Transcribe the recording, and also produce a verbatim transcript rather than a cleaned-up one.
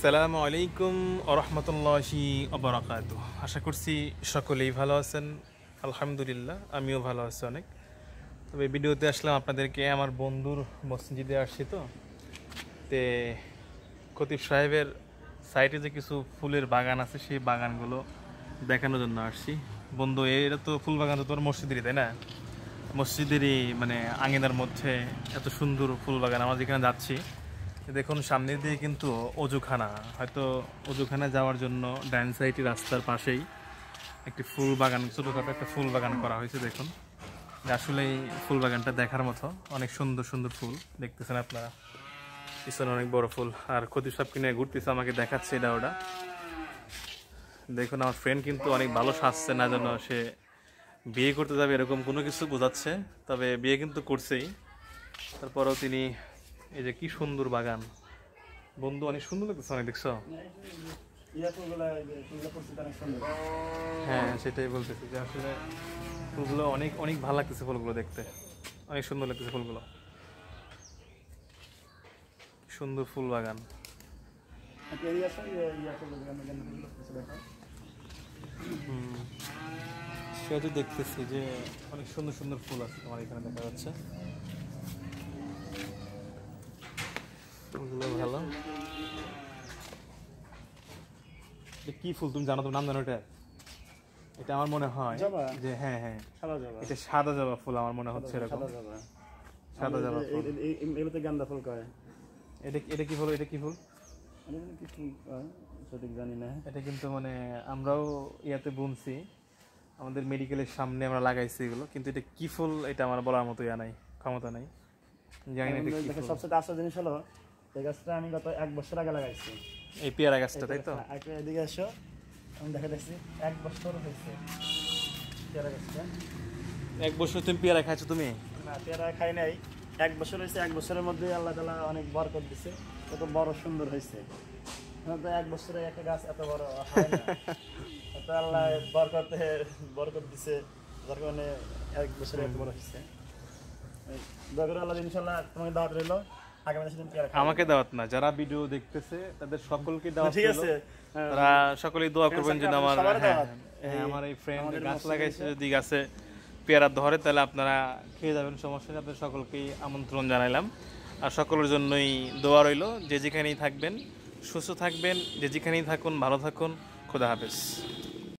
আসসালামু আলাইকুম ওয়া রাহমাতুল্লাহি ওয়া বারাকাতুহু। আশা করছি সকলেই ভালো আছেন। আলহামদুলিল্লাহ আমিও ভালো আছি অনেক। তবে ভিডিওতে আসলাম আপনাদেরকে আমার বন্ধুর মসজিদে আসছি তো তে খতিব সাহেবের সাইডে যে কিছু ফুলের বাগান আছে সেই বাগানগুলো দেখানোর জন্য আসছি। বন্ধু এটা তো ফুল বাগান তো তোর মসজিদেরই, তাই না? মসজিদেরই মানে আঙিনার মধ্যে এত সুন্দর ফুল বাগান। আমরা যেখানে যাচ্ছি দেখুন সামনে দিয়ে কিন্তু অজুখানা, হয়তো অজুখানা যাওয়ার জন্য ডান সাইডে রাস্তার পাশেই একটি ফুল বাগান, ছোটোখাটো একটা ফুল বাগান করা হয়েছে। দেখুন আসলেই ফুল বাগানটা দেখার মতো, অনেক সুন্দর সুন্দর ফুল দেখতেছেন আপনারা, পিছনে অনেক বড় ফুল। আর খতিব সাহেব কিনে ঘুরতেছে, আমাকে দেখাচ্ছে এটা ওটা। দেখুন আমার ফ্রেন্ড কিন্তু অনেক ভালো সাজছে, না যেন সে বিয়ে করতে যাবে এরকম কোনো কিছু বোঝাচ্ছে, তবে বিয়ে কিন্তু করছেই। তারপরেও তিনি এই যে কি সুন্দর বাগান বন্ধু, অনেক সুন্দর লাগতেছে অনেক, দেখছো? হ্যাঁ সেটাই বলতেছি যে আসলে ফুলগুলো অনেক অনেক ভালো লাগতেছে, ফুলগুলো দেখতে অনেক সুন্দর লাগতেছে ফুলগুলো, সুন্দর ফুল বাগান। হুম সেটা দেখতেছি যে অনেক সুন্দর সুন্দর ফুল আছে তোমার এখানে দেখা যাচ্ছে, ফুলগুলো ভালো। কি ফুল তুমি জানো? তোমার নাম জানো এটা? এটা আমার মনে হয় যে হ্যাঁ হ্যাঁ এটা সাদা জবা ফুল, আমার মনে হচ্ছে এরকম সাদা জবা ফুল। এগুলোতে গাঁদা ফুল কয়। এটা এটা কি ফুল? এটা কি ফুল সঠিক জানি না। এটা কিন্তু মানে আমরাও ইয়াতে বুনছি, আমাদের মেডিকেলের সামনে আমরা লাগাইছি এগুলো, কিন্তু এটা কি ফুল এটা আমার বলার মতো ইয়া নাই, ক্ষমতা নাই, জানি না। এটা সবচেয়ে আসল জিনিস হলো এই গাছটা আমি গত এক বছর আগে লাগাইছি, এই পেয়ারা গাছটা, তাই তো? এদিকে এসো, আমি দেখা দেখছি এক বছর হয়েছে পেয়ারা গাছটা। এক বছর তুমি পেয়ারা খাইছো? তুমি না পেয়ারা খাই নাই, এক বছর হয়েছে। এক বছরের মধ্যে আল্লাহ তাআলা অনেক বরকত দিছে, কত বড় সুন্দর হয়েছে। তো এক বছরে একটা গাছ এত বড় হয় না, তো আল্লাহ বরকতে বরকত দিছে, যার কারণে এক বছরে এত বড় হয়েছে। দয়া করে আল্লাহ ইনশাআল্লাহ তোমাকে দাওয়াত রইল, আগামী মাসে তুমি পেয়ারা খাও। আমাকে দাওয়াত না, যারা ভিডিও দেখতেছে তাদের সকলকে দাওয়াত। ঠিক আছে, তারা সকলেই দোয়া করবেন যেন আমার আমার এই ফ্রেন্ড গাছ লাগাইছে যদি গাছে পেয়ারা ধরে তাহলে আপনারা খেয়ে যাবেন, সমস্যা নেই। আপনাদের সকলকেই আমন্ত্রণ জানাইলাম, আর সকলের জন্যই দোয়া রইল। যে যেখানেই থাকবেন সুস্থ থাকবেন, যে যেখানেই থাকুন ভালো থাকুন। খোদা হাফেজ।